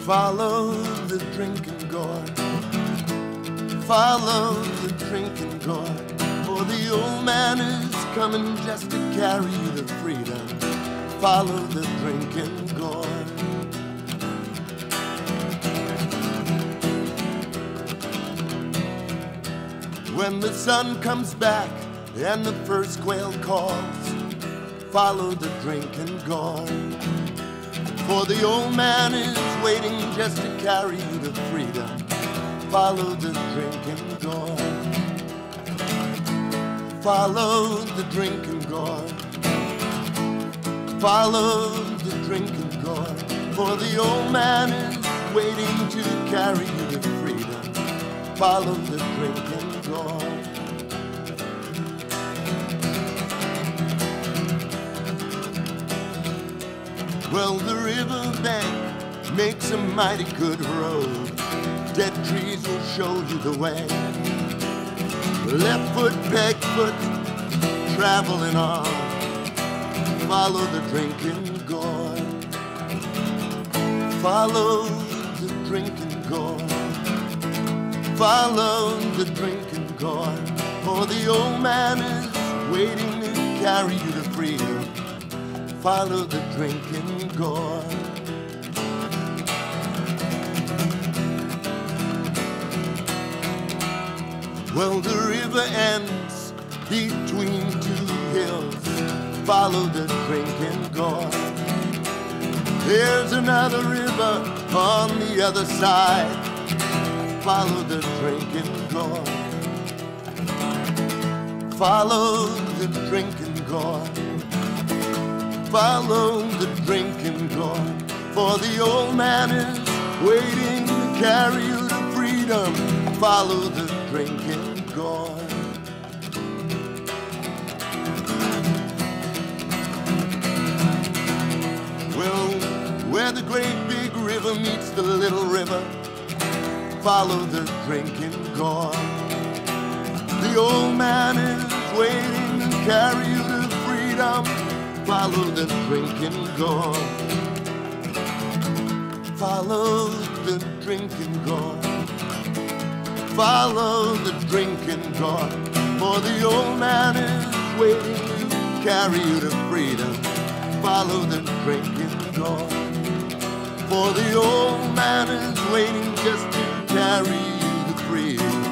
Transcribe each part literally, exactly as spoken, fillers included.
Follow the drinking gourd, follow the drinking gourd, for the old man is coming just to carry you to freedom. Follow the drinking gourd. When the sun comes back and the first quail calls, follow the drinking gourd, for the old man is waiting just to carry you to freedom. Follow the drinking gourd, follow the drinking gourd, follow the drinking gourd, for the old man is waiting to carry you to freedom. Follow the drinking gourd. Well, the riverbank makes a mighty good road. Dead trees will show you the way. Left foot, peg foot, traveling on. Follow the drinking gourd. Follow the drinking gourd. Follow the drinking gourd, for the old man is waiting to carry you to freedom. Follow the drinking gourd. Well, the river ends between two hills. Follow the drinking gourd. There's another river on the other side. Follow the drinking gourd. Follow the drinking gourd. Follow the drinking gourd, for the old man is waiting to carry you to freedom. Follow the drinking gourd. Well, where the great big river meets the little river, follow the drinking gourd. The old man is waiting to carry you to freedom. Follow the drinking gourd. Follow the drinking gourd. Follow the drinking gourd, for the old man is waiting to carry you to freedom. Follow the drinking gourd, for the old man is waiting just to carry you to freedom.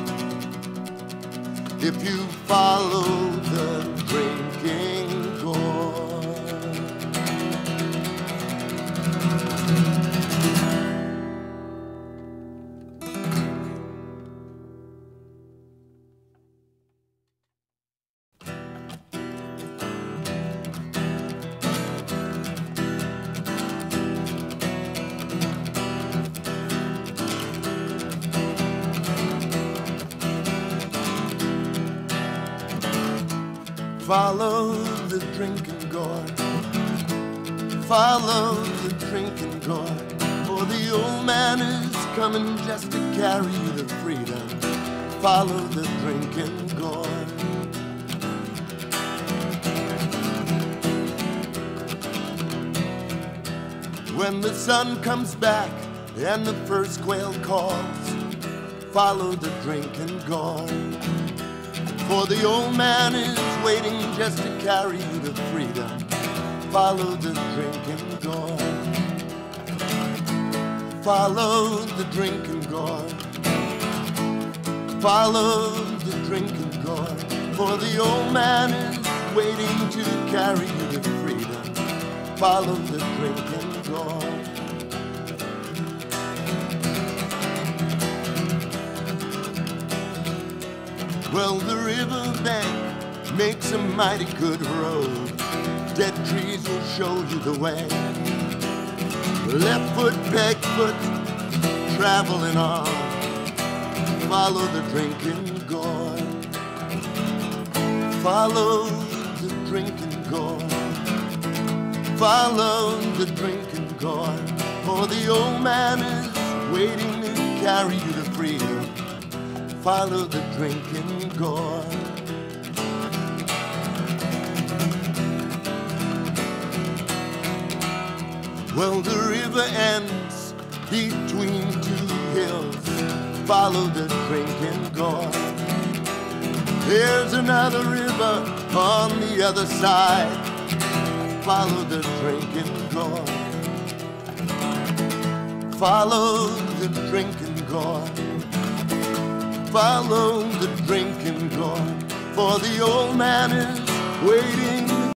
If you follow the drinking gourd. Follow the drinking gourd. Follow the drinking gourd, for the old man is coming just to carry you to freedom. Follow the drinking gourd. When the sun comes back and the first quail calls, follow the drinking gourd, for the old man is waiting just to carry you to freedom. Follow the drinking gourd. Follow the drinking gourd. Follow the drinking gourd, for the old man is waiting to carry you to freedom. Follow the drinking gourd. Well, the riverbank makes a mighty good road. Dead trees will show you the way. Left foot, peg foot, traveling on. Follow the drinking gourd. Follow the drinking gourd. Follow the drinking gourd, for the old man is waiting to carry you to freedom. Follow the drinking gourd. Well, the river ends between two hills. Follow the drinking gorge. There's another river on the other side. Follow the drinking gorge. Follow the drinking gorge. Follow the drinking gorge. For the old man is waiting